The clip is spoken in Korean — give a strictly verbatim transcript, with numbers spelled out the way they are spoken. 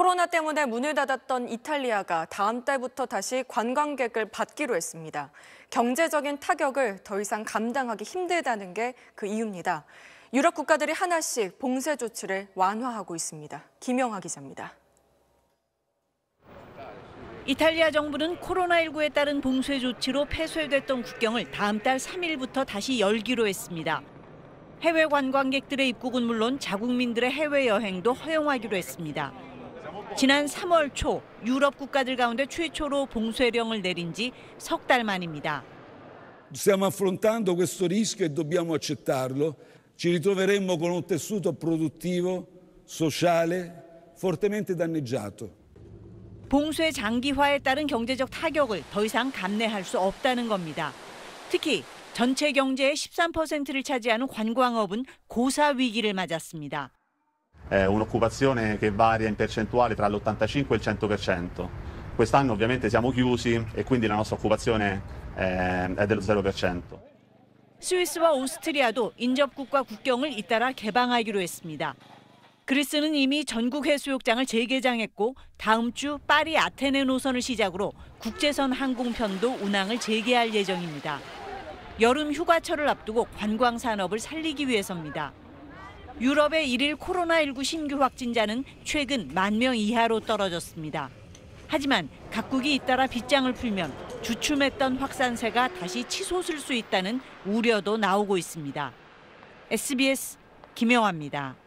코로나 때문에 문을 닫았던 이탈리아가 다음 달부터 다시 관광객을 받기로 했습니다. 경제적인 타격을 더 이상 감당하기 힘들다는 게 그 이유입니다. 유럽 국가들이 하나씩 봉쇄 조치를 완화하고 있습니다. 김영하 기자입니다. 이탈리아 정부는 코로나십구에 따른 봉쇄 조치로 폐쇄됐던 국경을 다음 달 삼 일부터 다시 열기로 했습니다. 해외 관광객들의 입국은 물론 자국민들의 해외여행도 허용하기로 했습니다. 지난 삼월 초 유럽 국가들 가운데 최초로 봉쇄령을 내린 지 석 달 만입니다. Stiamo affrontando questo rischio e dobbiamo accettarlo. Ci ritroveremmo con un tessuto produttivo, sociale, fortemente danneggiato. 봉쇄 장기화에 따른 경제적 타격을 더 이상 감내할 수 없다는 겁니다. 특히 전체 경제의 십삼 퍼센트를 차지하는 관광업은 고사 위기를 맞았습니다. È un'occupazione che varia in percentuale tra l'ottantacinque e il cento per cento. Quest'anno ovviamente siamo chiusi e quindi la nostra occupazione è dello zero per cento. 스위스와 오스트리아도 인접국과 국경을 잇따라 개방하기로 했습니다. 그리스는 이미 전국 해수욕장을 재개장했고 다음 주 파리 아테네 노선을 시작으로 국제선 항공편도 운항을 재개할 예정입니다. 여름 휴가철을 앞두고 관광 산업을 살리기 위해서입니다. 유럽의 일일 코로나십구 신규 확진자는 최근 만 명 이하로 떨어졌습니다. 하지만 각국이 잇따라 빗장을 풀면 주춤했던 확산세가 다시 치솟을 수 있다는 우려도 나오고 있습니다. 에스비에스 김영하입니다.